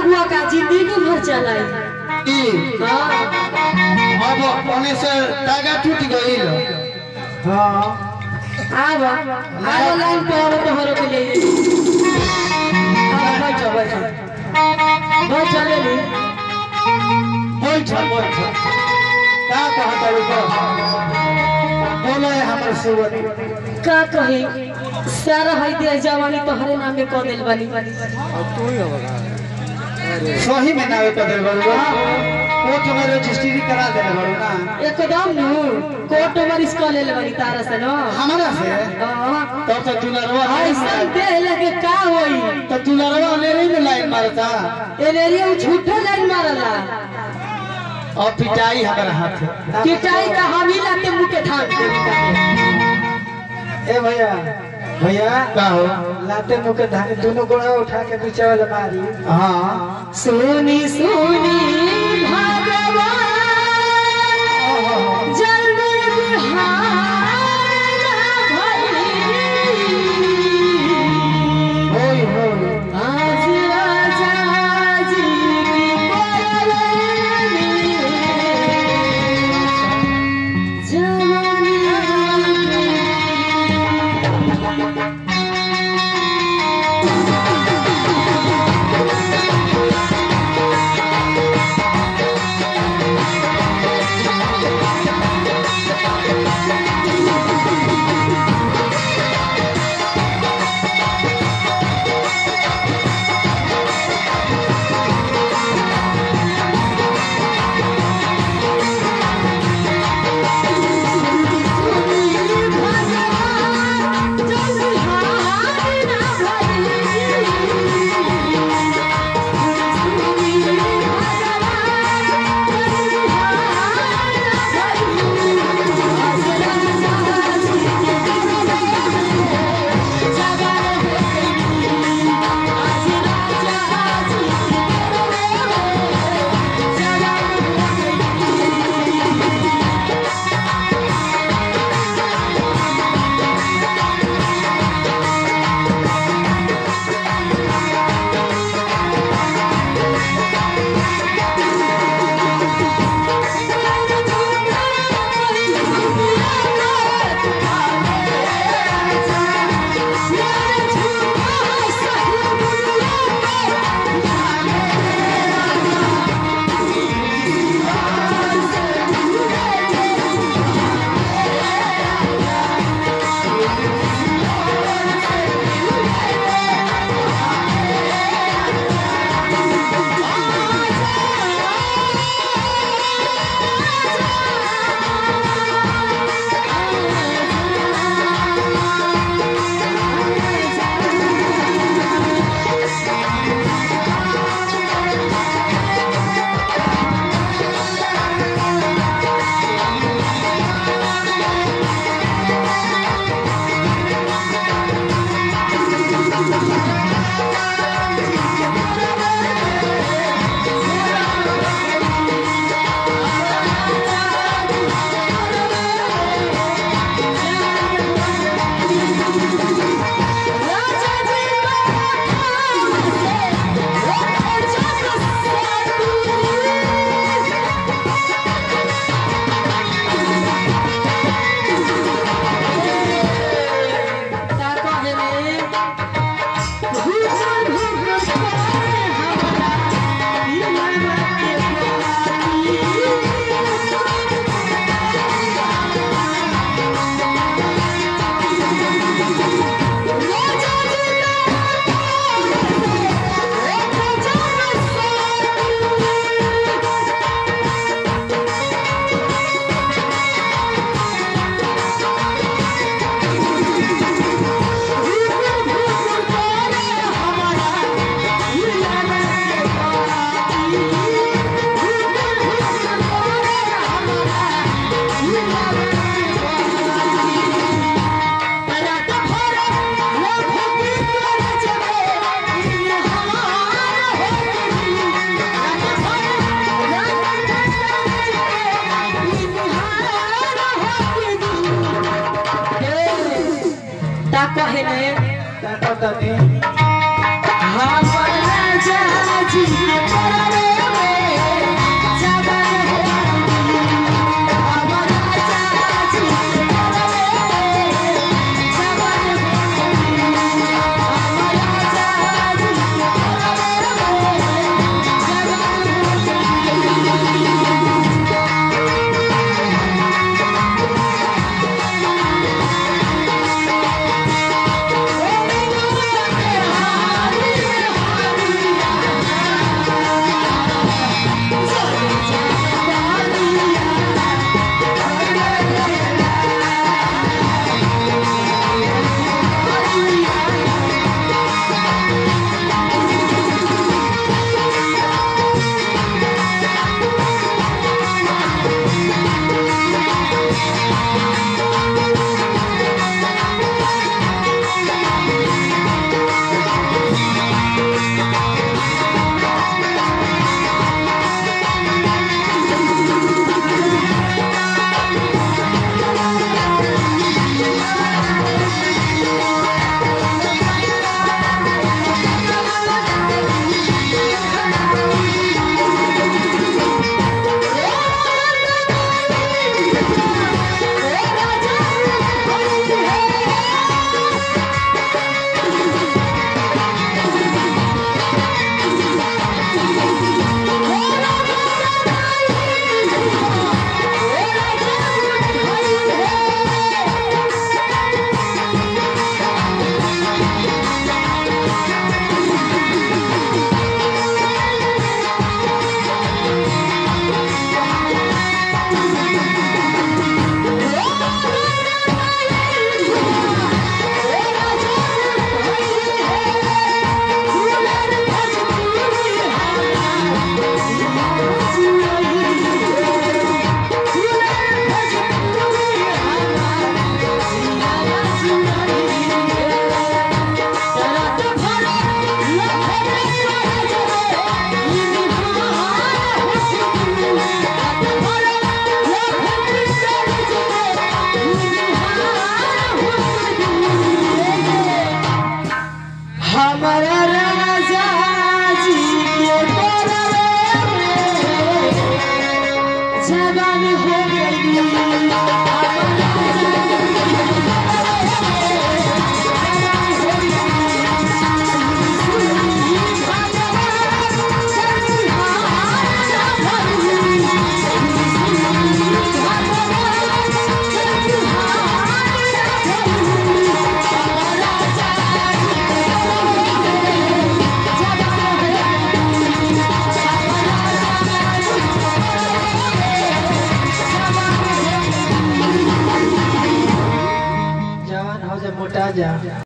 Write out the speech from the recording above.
अगुआ का जिंदगी भर चलाई अब ओने से तागा टूट गई। हां आवा लाइन पे और तोहरो के लिए बैठ चले ली बैठ का कहता रुको बोले हमर सुवत का कही सारा है दे जवानी तोहरे नाम में क देल बानी तू ही होगा सही में नावे क देल बानी कोर्ट में रजिस्ट्री करा देले बारू ना एकदम नु कोर्ट में इसको ले ले बानी तारा से न हमरा से हां तो दुलरवा ऐसा दे लगे का होई तो दुलरवा ले ले लाइन मारता ए लेरिया झूठो लाइन मारला और पिटाई हमारा हाथ पिटाई का हम ही लाते मुंह के थान ए भैया भैया का हो लाते मुंह के धान दोनों गोड़ा उठा के पीछे वाला मारी। हां सोनी सोनी भगवान जल्दी बिहार भई होय आज राजा जी की जवानी ता कहे ने ता पता नहीं हम राजा मोटा जा